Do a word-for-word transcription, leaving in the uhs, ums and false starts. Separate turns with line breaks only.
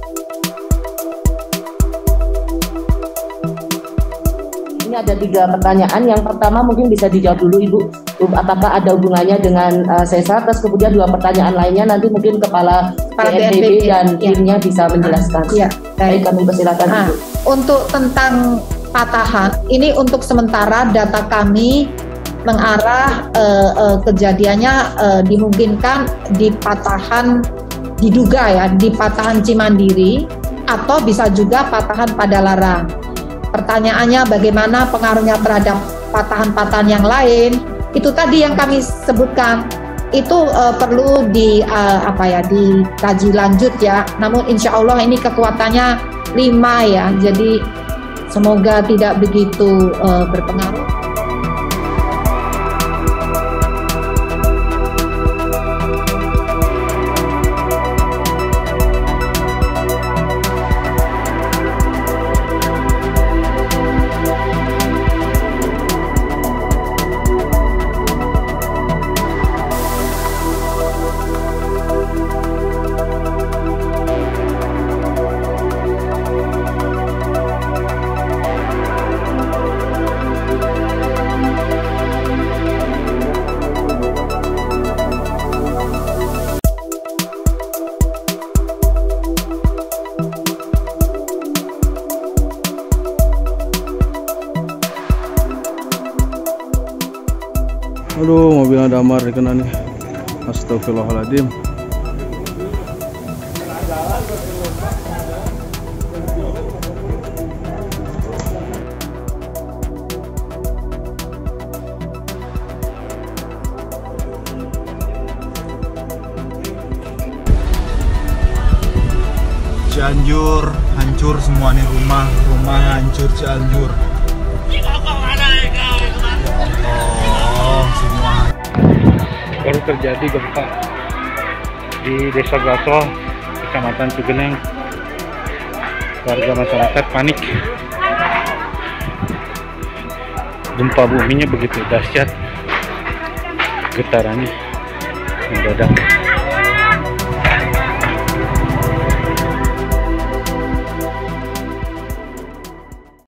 Ini ada tiga pertanyaan. Yang pertama mungkin bisa dijawab dulu Ibu, apakah ada hubungannya dengan uh, sesar. Terus kemudian dua pertanyaan lainnya nanti mungkin Kepala B N P B dan timnya ya. Bisa menjelaskan. Ya, baik, kami persilakan nah, Ibu.
Untuk tentang patahan, ini untuk sementara data kami mengarah uh, uh, kejadiannya uh, dimungkinkan di patahan, diduga ya, di patahan Cimandiri atau bisa juga patahan Padalarang. Pertanyaannya bagaimana pengaruhnya terhadap patahan-patahan yang lain? Itu tadi yang kami sebutkan. Itu uh, perlu di uh, apa ya dikaji lanjut ya. Namun insya Allah ini kekuatannya lima ya. Jadi semoga tidak begitu uh, berpengaruh.
Aduh, mobilnya damar dikena nih. Astagfirullahaladzim.
Cianjur hancur semua nih, rumah rumah hancur Cianjur. Oh, semua.
Baru terjadi gempa di Desa Gaso, Kecamatan Cigeneng. Warga masyarakat panik. Gempa buminya begitu dahsyat, getarannya mendadak.